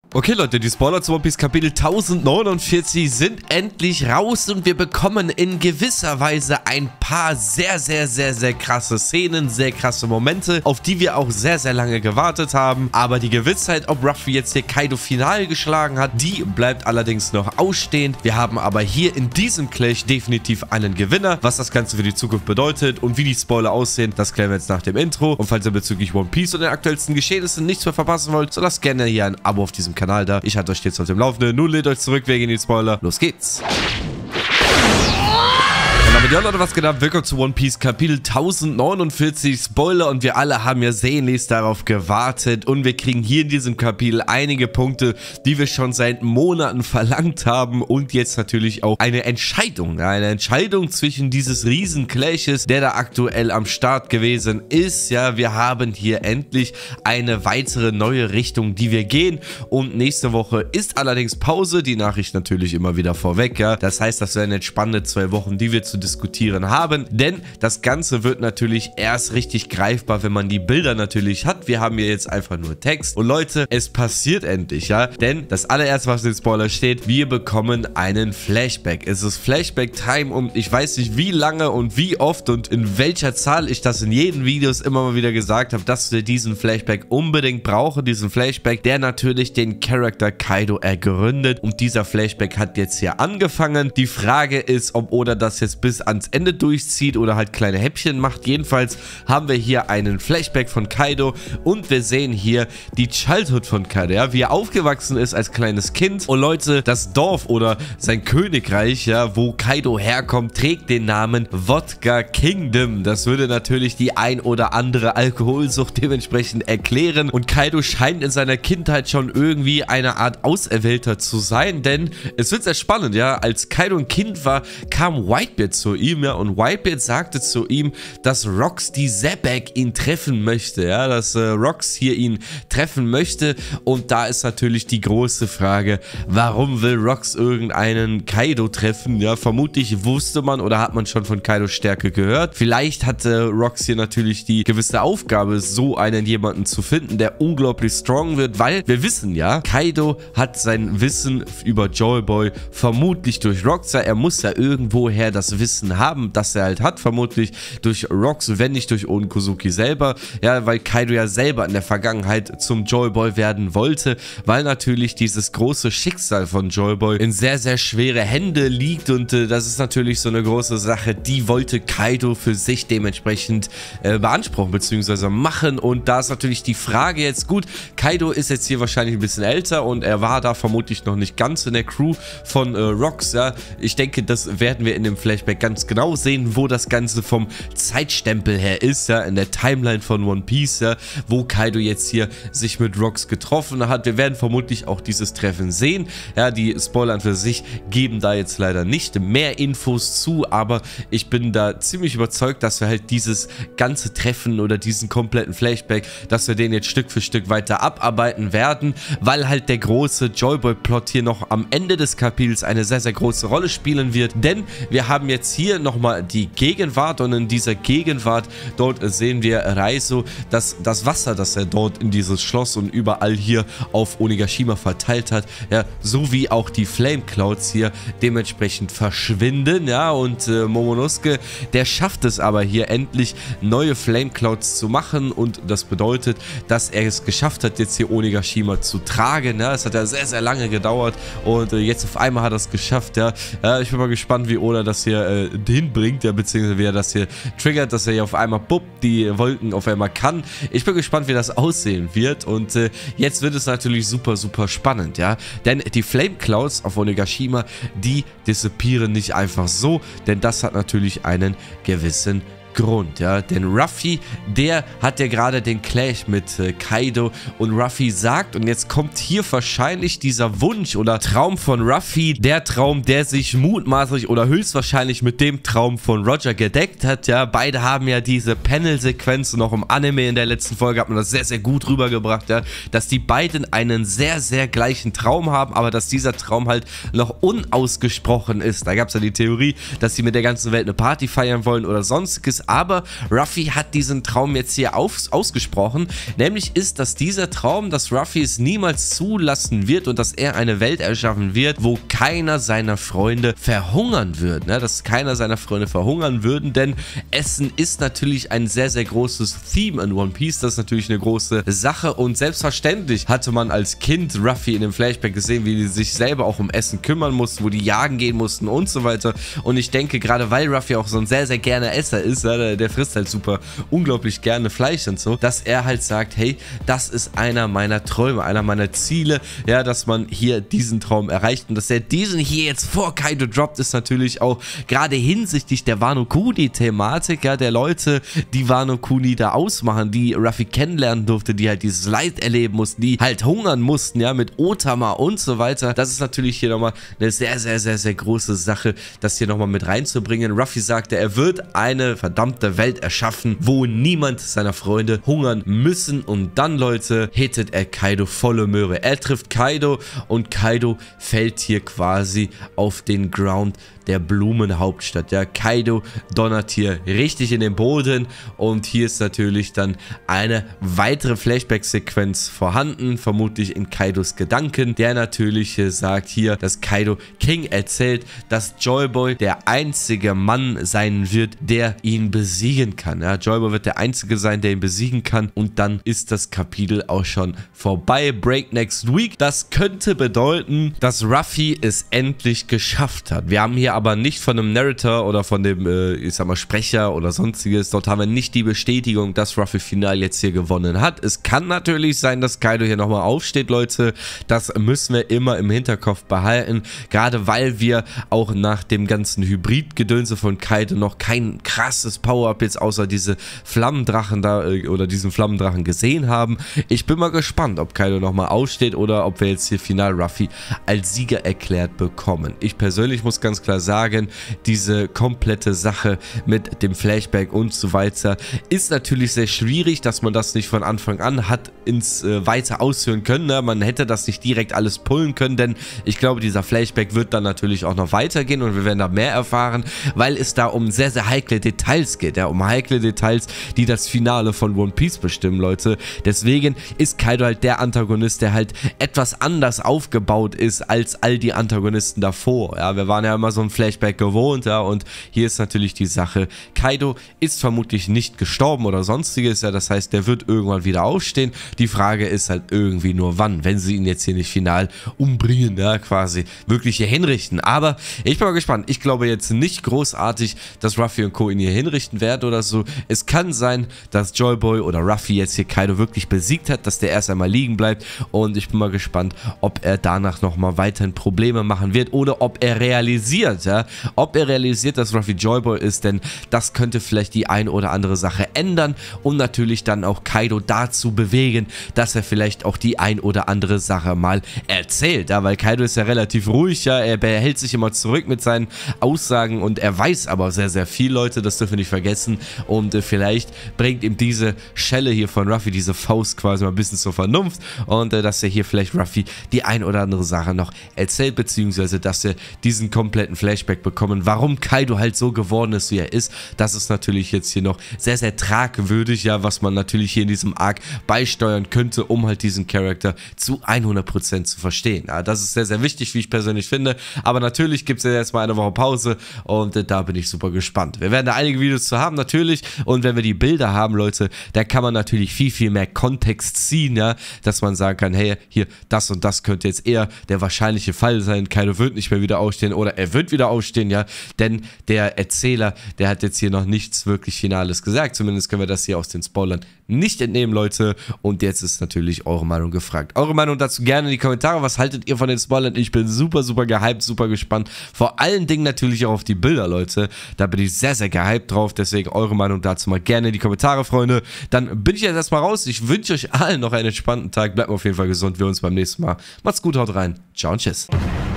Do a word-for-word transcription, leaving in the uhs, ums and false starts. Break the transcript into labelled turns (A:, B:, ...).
A: Okay Leute, die Spoiler zu One Piece Kapitel tausendneunundvierzig sind endlich raus und wir bekommen in gewisser Weise ein paar sehr, sehr, sehr, sehr krasse Szenen, sehr krasse Momente, auf die wir auch sehr, sehr lange gewartet haben. Aber die Gewissheit, ob Ruffy jetzt hier Kaido final geschlagen hat, die bleibt allerdings noch ausstehend. Wir haben aber hier in diesem Clash definitiv einen Gewinner. Was das Ganze für die Zukunft bedeutet und wie die Spoiler aussehen, das klären wir jetzt nach dem Intro. Und falls ihr bezüglich One Piece und den aktuellsten Geschehnissen nichts mehr verpassen wollt, so lasst gerne hier ein Abo auf diesem Kanal da. Ich halte euch stets auf dem Laufenden. Nun lehnt euch zurück, wir gehen in die Spoiler. Los geht's! Und damit ja Leute, was geht ab? Willkommen zu One Piece Kapitel tausendneunundvierzig Spoiler und wir alle haben ja sehnlichst darauf gewartet und wir kriegen hier in diesem Kapitel einige Punkte, die wir schon seit Monaten verlangt haben und jetzt natürlich auch eine Entscheidung, eine Entscheidung zwischen dieses Riesen-Clashes, der da aktuell am Start gewesen ist. Ja, wir haben hier endlich eine weitere neue Richtung, die wir gehen und nächste Woche ist allerdings Pause, die Nachricht natürlich immer wieder vorweg, ja. Das heißt, das werden jetzt spannende zwei Wochen, die wir zu diskutieren haben, denn das Ganze wird natürlich erst richtig greifbar, wenn man die Bilder natürlich hat. Wir haben hier jetzt einfach nur Text und Leute, es passiert endlich, ja, denn das allererste, was in den Spoiler steht, wir bekommen einen Flashback. Es ist Flashback-Time und ich weiß nicht, wie lange und wie oft und in welcher Zahl ich das in jedem Videos immer mal wieder gesagt habe, dass wir diesen Flashback unbedingt brauchen, diesen Flashback, der natürlich den Charakter Kaido ergründet und dieser Flashback hat jetzt hier angefangen. Die Frage ist, ob Oda das jetzt bis ans Ende durchzieht oder halt kleine Häppchen macht. Jedenfalls haben wir hier einen Flashback von Kaido und wir sehen hier die Childhood von Kaido, ja, wie er aufgewachsen ist als kleines Kind. Und Leute, das Dorf oder sein Königreich, ja, wo Kaido herkommt, trägt den Namen Wodka Kingdom. Das würde natürlich die ein oder andere Alkoholsucht dementsprechend erklären und Kaido scheint in seiner Kindheit schon irgendwie eine Art Auserwählter zu sein, denn es wird sehr spannend, ja, als Kaido ein Kind war, kam Whitebeard zu ihm, ja, und Whitebeard sagte zu ihm, dass Rox die Zebek ihn treffen möchte, ja, dass äh, Rox hier ihn treffen möchte und da ist natürlich die große Frage, warum will Rox irgendeinen Kaido treffen, ja, vermutlich wusste man oder hat man schon von Kaidos Stärke gehört, vielleicht hatte Rox hier natürlich die gewisse Aufgabe, so einen jemanden zu finden, der unglaublich strong wird, weil wir wissen ja, Kaido hat sein Wissen über Joy Boy vermutlich durch Rox, er muss ja irgendwoher das Wissen haben, das er halt hat, vermutlich durch Rox, wenn nicht durch Onikosuki selber, ja, weil Kaido ja selber in der Vergangenheit zum Joy Boy werden wollte, weil natürlich dieses große Schicksal von Joy Boy in sehr, sehr schwere Hände liegt und äh, das ist natürlich so eine große Sache, die wollte Kaido für sich dementsprechend äh, beanspruchen, beziehungsweise machen und da ist natürlich die Frage jetzt, gut, Kaido ist jetzt hier wahrscheinlich ein bisschen älter und er war da vermutlich noch nicht ganz in der Crew von äh, Rox, ja, ich denke, das werden wir in dem Flashback ganz genau sehen, wo das Ganze vom Zeitstempel her ist, ja, in der Timeline von One Piece, ja, wo Kaido jetzt hier sich mit Rox getroffen hat. Wir werden vermutlich auch dieses Treffen sehen, ja, die Spoiler für sich geben da jetzt leider nicht mehr Infos zu, aber ich bin da ziemlich überzeugt, dass wir halt dieses ganze Treffen oder diesen kompletten Flashback, dass wir den jetzt Stück für Stück weiter abarbeiten werden, weil halt der große Joyboy-Plot hier noch am Ende des Kapitels eine sehr, sehr große Rolle spielen wird, denn wir haben jetzt hier nochmal die Gegenwart und in dieser Gegenwart, dort sehen wir Raizo, dass das Wasser, das er dort in dieses Schloss und überall hier auf Onigashima verteilt hat, ja, sowie auch die Flame Clouds hier dementsprechend verschwinden, ja, und äh, Momonosuke, der schafft es aber hier endlich neue Flame Clouds zu machen und das bedeutet, dass er es geschafft hat, jetzt hier Onigashima zu tragen, ja, es hat ja sehr, sehr lange gedauert und äh, jetzt auf einmal hat er es geschafft, ja, ja, ich bin mal gespannt, wie Oda das hier äh, hinbringt, ja, beziehungsweise wie er das hier triggert, dass er hier auf einmal, bupp, die Wolken auf einmal kann. Ich bin gespannt, wie das aussehen wird und äh, jetzt wird es natürlich super, super spannend, ja, denn die Flame Clouds auf Onigashima, die disappearen nicht einfach so, denn das hat natürlich einen gewissen Grund, ja, denn Ruffy, der hat ja gerade den Clash mit äh, Kaido und Ruffy sagt, und jetzt kommt hier wahrscheinlich dieser Wunsch oder Traum von Ruffy, der Traum, der sich mutmaßlich oder höchstwahrscheinlich mit dem Traum von Roger gedeckt hat, ja, beide haben ja diese Panel-Sequenz und auch im Anime in der letzten Folge hat man das sehr, sehr gut rübergebracht, ja, dass die beiden einen sehr, sehr gleichen Traum haben, aber dass dieser Traum halt noch unausgesprochen ist. Da gab es ja die Theorie, dass sie mit der ganzen Welt eine Party feiern wollen oder sonstiges, Aber Ruffy hat diesen Traum jetzt hier auf, ausgesprochen, nämlich ist, dass dieser Traum, dass Ruffy es niemals zulassen wird und dass er eine Welt erschaffen wird, wo keiner seiner Freunde verhungern wird, ne? Dass keiner seiner Freunde verhungern würden, denn Essen ist natürlich ein sehr, sehr großes Theme in One Piece, das ist natürlich eine große Sache und selbstverständlich hatte man als Kind Ruffy in dem Flashback gesehen, wie die sich selber auch um Essen kümmern mussten, wo die jagen gehen mussten und so weiter und ich denke, gerade weil Ruffy auch so ein sehr, sehr gerne Esser ist, ja, der, der frisst halt super unglaublich gerne Fleisch und so, dass er halt sagt, hey, das ist einer meiner Träume, einer meiner Ziele, ja, dass man hier diesen Traum erreicht und dass er diesen hier jetzt vor Kaido droppt, ist natürlich auch gerade hinsichtlich der Wano Kuni-Thematik, ja, der Leute, die Wano Kuni da ausmachen, die Ruffy kennenlernen durfte, die halt dieses Leid erleben mussten, die halt hungern mussten, ja, mit Otama und so weiter. Das ist natürlich hier nochmal eine sehr, sehr, sehr, sehr große Sache, das hier nochmal mit reinzubringen. Ruffy sagte, er wird eine verdammte Welt erschaffen, wo niemand seiner Freunde hungern müssen und dann, Leute, hittet er Kaido volle Möhre. Er trifft Kaido und Kaido fällt hier quasi auf den Ground der Blumenhauptstadt. Ja, Kaido donnert hier richtig in den Boden und hier ist natürlich dann eine weitere Flashback-Sequenz vorhanden, vermutlich in Kaidos Gedanken, der natürlich äh, sagt hier, dass Kaido King erzählt, dass Joyboy der einzige Mann sein wird, der ihn besiegen kann. Ja, Joyboy wird der einzige sein, der ihn besiegen kann und dann ist das Kapitel auch schon vorbei. Break next week. Das könnte bedeuten, dass Ruffy es endlich geschafft hat. Wir haben hier aber nicht von einem Narrator oder von dem, äh, ich sag mal, Sprecher oder sonstiges. Dort haben wir nicht die Bestätigung, dass Ruffy final jetzt hier gewonnen hat. Es kann natürlich sein, dass Kaido hier nochmal aufsteht, Leute. Das müssen wir immer im Hinterkopf behalten. Gerade weil wir auch nach dem ganzen Hybrid-Gedönse von Kaido noch kein krasses Power-Up jetzt außer diese Flammendrachen da äh, oder diesen Flammendrachen gesehen haben. Ich bin mal gespannt, ob Kaido nochmal aufsteht oder ob wir jetzt hier final Ruffy als Sieger erklärt bekommen. Ich persönlich muss ganz klar sagen, diese komplette Sache mit dem Flashback und so weiter ist natürlich sehr schwierig, dass man das nicht von Anfang an hat ins äh, weiter ausführen können. Ne? Man hätte das nicht direkt alles pullen können, denn ich glaube, dieser Flashback wird dann natürlich auch noch weitergehen und wir werden da mehr erfahren, weil es da um sehr, sehr heikle Details geht. Ja? Um heikle Details, die das Finale von One Piece bestimmen, Leute. Deswegen ist Kaido halt der Antagonist, der halt etwas anders aufgebaut ist als all die Antagonisten davor. Ja? Wir waren ja immer so ein Flashback gewohnt, ja, und hier ist natürlich die Sache, Kaido ist vermutlich nicht gestorben oder sonstiges, ja, das heißt, der wird irgendwann wieder aufstehen. Die Frage ist halt irgendwie nur wann, wenn sie ihn jetzt hier nicht final umbringen, ja, quasi wirklich hier hinrichten. Aber ich bin mal gespannt. Ich glaube jetzt nicht großartig, dass Ruffy und Co. ihn hier hinrichten werden oder so. Es kann sein, dass Joyboy oder Ruffy jetzt hier Kaido wirklich besiegt hat, dass der erst einmal liegen bleibt und ich bin mal gespannt, ob er danach nochmal weiterhin Probleme machen wird oder ob er realisiert, ja, ob er realisiert, dass Ruffy Joyboy ist, denn das könnte vielleicht die ein oder andere Sache ändern und natürlich dann auch Kaido dazu bewegen, dass er vielleicht auch die ein oder andere Sache mal erzählt, ja, weil Kaido ist ja relativ ruhig, ja, er behält sich immer zurück mit seinen Aussagen und er weiß aber sehr, sehr viel, Leute, das dürfen wir nicht vergessen und äh, vielleicht bringt ihm diese Schelle hier von Ruffy, diese Faust quasi mal ein bisschen zur Vernunft und äh, dass er hier vielleicht Ruffy die ein oder andere Sache noch erzählt, beziehungsweise dass er diesen kompletten Flashback bekommen, warum Kaido halt so geworden ist, wie er ist. Das ist natürlich jetzt hier noch sehr, sehr tragwürdig, ja, was man natürlich hier in diesem Arc beisteuern könnte, um halt diesen Charakter zu hundert Prozent zu verstehen. Ja, das ist sehr, sehr wichtig, wie ich persönlich finde, aber natürlich gibt es ja jetzt mal eine Woche Pause und äh, da bin ich super gespannt. Wir werden da einige Videos zu haben, natürlich, und wenn wir die Bilder haben, Leute, da kann man natürlich viel, viel mehr Kontext ziehen, ja, dass man sagen kann, hey, hier, das und das könnte jetzt eher der wahrscheinliche Fall sein, Kaido wird nicht mehr wieder aufstehen oder er wird wieder aufstehen, ja, denn der Erzähler, der hat jetzt hier noch nichts wirklich Finales gesagt, zumindest können wir das hier aus den Spoilern nicht entnehmen, Leute, und jetzt ist natürlich eure Meinung gefragt. Eure Meinung dazu gerne in die Kommentare, was haltet ihr von den Spoilern? Ich bin super, super gehypt, super gespannt, vor allen Dingen natürlich auch auf die Bilder, Leute, da bin ich sehr, sehr gehypt drauf, deswegen eure Meinung dazu mal gerne in die Kommentare, Freunde. Dann bin ich jetzt erstmal raus, ich wünsche euch allen noch einen entspannten Tag, bleibt auf jeden Fall gesund, wir uns beim nächsten Mal. Macht's gut, haut rein, ciao und tschüss.